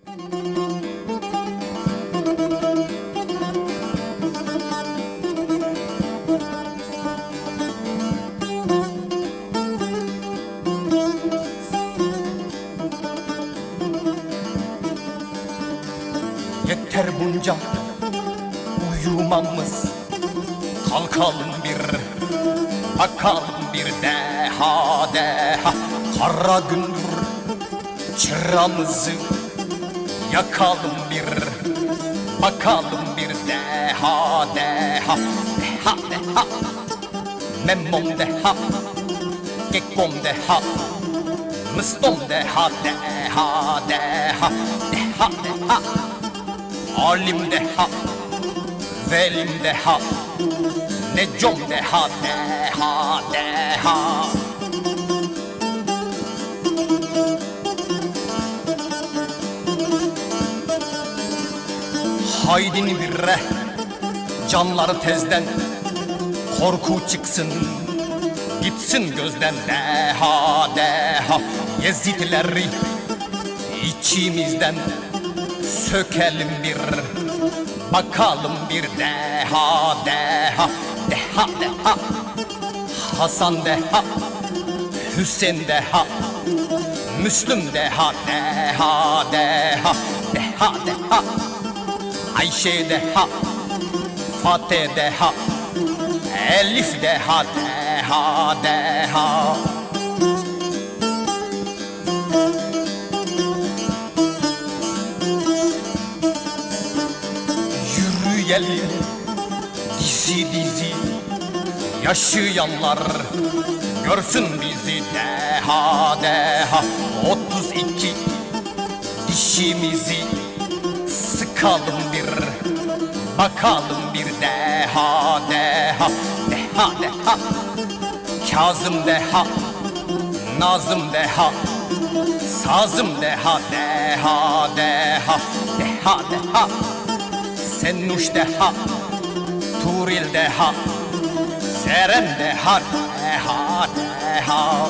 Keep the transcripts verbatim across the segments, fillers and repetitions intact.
Yeter bunca uyumamız, kalkalım bir, bakalım bir deha deha. Kara gündür çıramızı yakalım bir, bakalım bir deha deha. Deha deha, memmom deha, gekkom deha, mıstom deha deha deha. Deha deha, alim deha, velim deha, necom deha deha deha. Haydini birre, canları tezden, korku çıksın, gitsin gözden. Deha deha, Yezidleri içimizden sökelim bir, bakalım bir. Deha deha, deha deha, Hasan deha, Hüseyin deha, Müslüm deha deha deha. Deha deha, Ayşe deha, Fatih deha, Elif deha deha deha. Yürüyelim dizi dizi, yaşayanlar görsün bizi. Deha deha, otuz iki dişimizi sıkalım bir, bakalım bir. Deha deha, deha deha, Kazım deha, Nazım deha, Sazım deha deha deha. Deha deha, Sennuş deha, Turil deha, Zeren deha deha deha.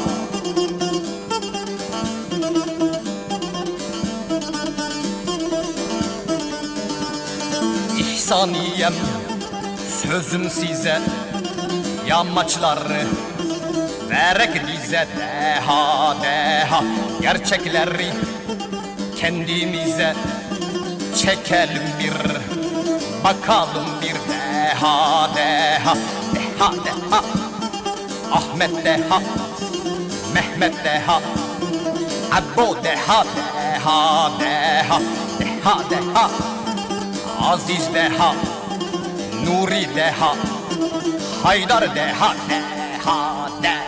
İhsaniyem sözüm size, yamaçları verek dize. Deha deha, gerçekleri kendimize çekelim bir, bakalım bir. Deha deha, deha deha, Ahmet deha, Mehmet deha, Abbo deha deha deha. Deha deha, Aziz deha, Nuri deha, Haydar deha deha deha.